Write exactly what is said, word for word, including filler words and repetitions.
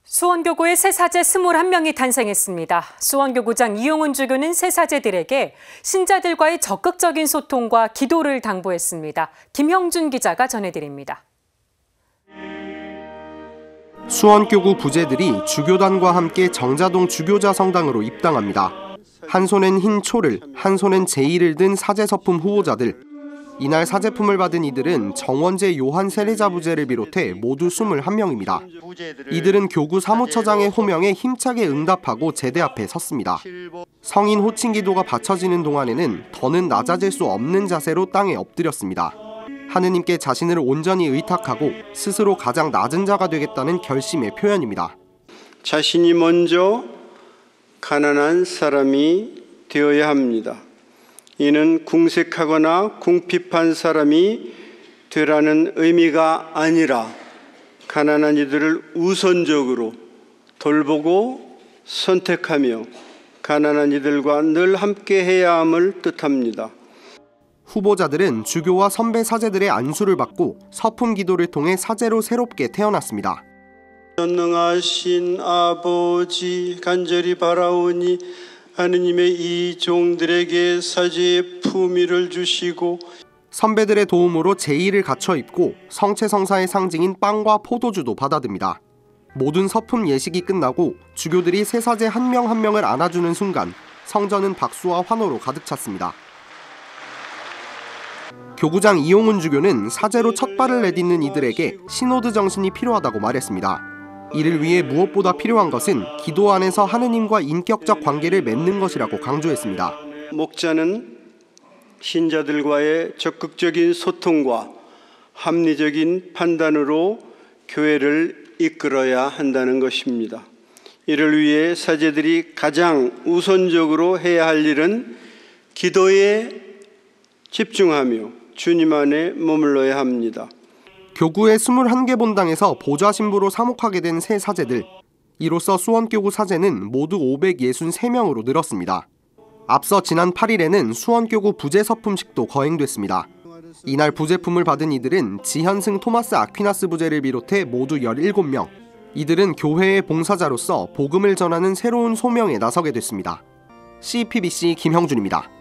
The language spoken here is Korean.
수원교구의 새사제 이십일 명이 탄생했습니다. 수원교구장 이용훈 주교는 새사제들에게 신자들과의 적극적인 소통과 기도를 당부했습니다. 김형준 기자가 전해드립니다. 수원교구 부제들이 주교단과 함께 정자동 주교자 성당으로 입당합니다. 한 손엔 흰 초를, 한 손엔 제의를 든 사제서품 후보자들. 이날 사제품을 받은 이들은 정원재 요한 세례자 부제를 비롯해 모두 이십일 명입니다. 이들은 교구 사무처장의 호명에 힘차게 응답하고 제대 앞에 섰습니다. 성인 호칭 기도가 바쳐지는 동안에는 더는 낮아질 수 없는 자세로 땅에 엎드렸습니다. 하느님께 자신을 온전히 의탁하고 스스로 가장 낮은 자가 되겠다는 결심의 표현입니다. 자신이 먼저 가난한 사람이 되어야 합니다. 이는 궁색하거나 궁핍한 사람이 되라는 의미가 아니라 가난한 이들을 우선적으로 돌보고 선택하며 가난한 이들과 늘 함께 해야 함을 뜻합니다. 후보자들은 주교와 선배 사제들의 안수를 받고 서품 기도를 통해 사제로 새롭게 태어났습니다. 전능하신 아버지, 간절히 바라오니 하느님의 이 종들에게 사제의 품위를 주시고 선배들의 도움으로 제의를 갖춰 입고 성체성사의 상징인 빵과 포도주도 받아듭니다. 모든 서품 예식이 끝나고 주교들이 새사제 한 명 한 명을 안아주는 순간 성전은 박수와 환호로 가득 찼습니다. 교구장 이용훈 주교는 사제로 첫 발을 내딛는 이들에게 시노드 정신이 필요하다고 말했습니다. 이를 위해 무엇보다 필요한 것은 기도 안에서 하느님과 인격적 관계를 맺는 것이라고 강조했습니다. 목자는 신자들과의 적극적인 소통과 합리적인 판단으로 교회를 이끌어야 한다는 것입니다. 이를 위해 사제들이 가장 우선적으로 해야 할 일은 기도에 집중하며 주님 안에 머물러야 합니다. 교구의 이십일 개 본당에서 보좌 신부로 사목하게 된 새 사제들. 이로써 수원교구 사제는 모두 오백육십삼 명으로 늘었습니다. 앞서 지난 팔 일에는 수원교구 부제 서품식도 거행됐습니다. 이날 부제품을 받은 이들은 지현승 토마스 아퀴나스 부제를 비롯해 모두 십칠 명. 이들은 교회의 봉사자로서 복음을 전하는 새로운 소명에 나서게 됐습니다. 씨피비씨 김형준입니다.